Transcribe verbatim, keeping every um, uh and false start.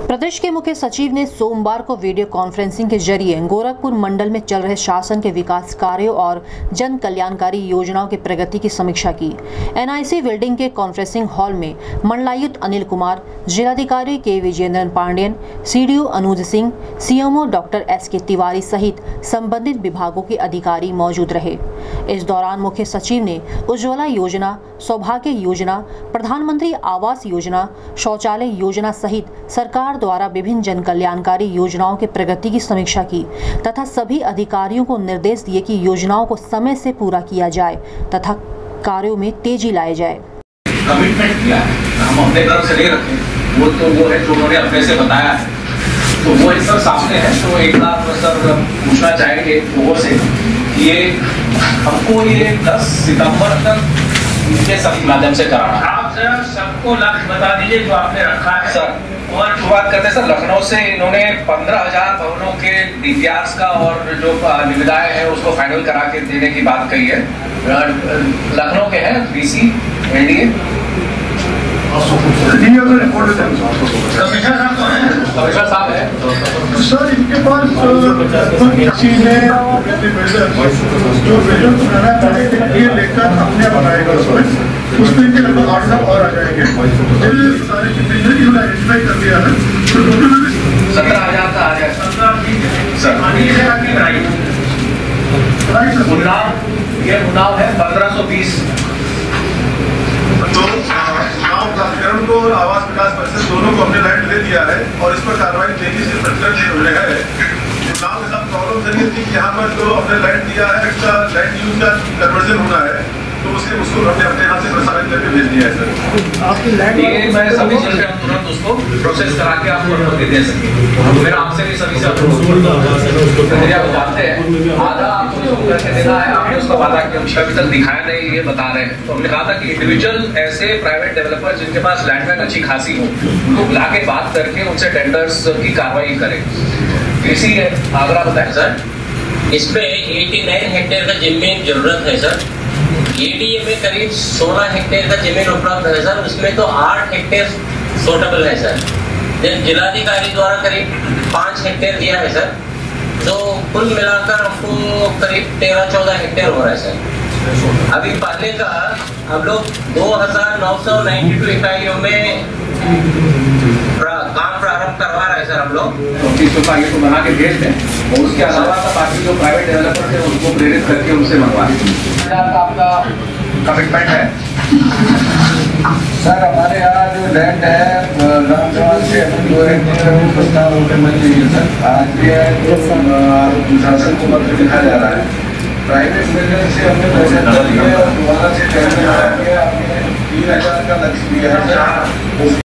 प्रदेश के मुख्य सचिव ने सोमवार को वीडियो कॉन्फ्रेंसिंग के जरिए गोरखपुर मंडल में चल रहे शासन के विकास कार्यों और जन कल्याणकारी योजनाओं की प्रगति की समीक्षा की। एनआईसी बिल्डिंग के कॉन्फ्रेंसिंग हॉल में मंडलायुक्त अनिल कुमार, जिलाधिकारी K Vijendra Pandian, CDO Anuj Singh, CMO doctor S K Tiwari सहित संबंधित विभागों के अधिकारी मौजूद रहे। इस दौरान मुख्य सचिव ने उज्ज्वला योजना, सौभाग्य योजना, प्रधानमंत्री आवास योजना, शौचालय योजना सहित सरकार द्वारा विभिन्न जन कल्याणकारी योजनाओं की प्रगति की समीक्षा की तथा सभी अधिकारियों को निर्देश दिए कि योजनाओं को समय से पूरा किया जाए तथा कार्यों में तेजी लाई जाए। कमिटमेंट किया है, हम अपने तरफ से नहीं रखे, वो तो वो है जो उन्होंने अपने से बताया है, तो वो एक सर सामने है। तो एक बार सर पूछना चाहेंगे वो से कि ये हमको ये दस सितंबर तक इनके सभी माध्यम से कराना। आप सर सबको लक्ष्य बता दीजिए जो आपने रखा है सर। और शुरुआत करते हैं सर, लखनऊ से इन्होंने पंद्रह हजार भवनों के डीपीआरस का और जो निविदाएं हैं उसको फाइनल करा के देने की बात कही है। लखनऊ के हैं डीसी एनडीए कमिश्नर साहब है सर। इनके पास चीजें जो विजन बनाना है ये लेकर अपने बनाएगा उसमें उसमें इनके लगभग आठ लाख और आ जाएंगे। सारे जितने आइडेंटिफाई कर लिया है तो टोटल सत्रह हजार का आ जाएगा सर। उन्नाव ये उन्नाव है पंद्रह सौ बीस। तो गाँव प्राधिकरण को और आवास विकास परिषद दोनों को हमने लैंड दे दिया है और इस पर कार्रवाई तेजी से प्रचलित हो रहा है। गाँव में सब प्रॉब्लम चलिए थी कि यहाँ पर जो हमने लैंड दिया है इसका लैंड यूज का कन्वर्जन होना है, तो उसके उसको हमने अपने यहाँ से प्रसारित करके भेज दिया है सर। आपकी लैंड ये मैं सभी चीजें तुरंत उसको प्रोसेस करा के आपको दे सके। मेरा आपसे भी सभी से प्रक्रिया को जानते हैं, आधा आपको जो करके देना है आपने उसका वादा किया, उसका अभी तक दिखाया नहीं, ये बता रहे हैं। तो हमने कहा था कि इंडिविजुअल ऐसे प्राइवेट डेवलपर जिनके पास लैंड बैंक अच्छी खासी हो उनको बुला के बात करके उनसे टेंडर्स की कार्रवाई करें। इसी है आगरा बताएं सर। इसमें नवासी हेक्टेयर का जमीन जरूरत है सर। एडीए में करीब सोलह हेक्टेयर का जमीन उपलब्ध है सर, उसमें तो आठ हेक्टेयर सूटेबल है सर। जिलाधिकारी द्वारा करीब पाँच हेक्टेयर दिया है सर, तो कुल मिलाकर हमको करीब तेरह चौदह हेक्टेयर हो रहा है सर। अभी पहले का हम लोग दो हजार नौ सौ नाइन्टी टू इकाइयों में काम प्रारंभ करवा रहे हैं सर हम लोग। तो चीजों का ये तो बना के भेज दें और उसके अलावा तो बाकी जो प्राइवेट डेवलपर थे उनको प्रेरित करके उनसे मंगवाएं। आपका कमिटमेंट है सर। हमारे यहाँ जो लैंड है रामचंद्र से अपन दो हेक्टेयर वो प्रस्ताव होकर मिल चाहिए सर। आज भी है तो शासन को पत्र लिखा जा रहा है। प्राइवेट बिल्डर से हमने पैसे दिए और दोबारा से टेंडर किया, हमने तीन हजार का लक्ष्य दिया है सर।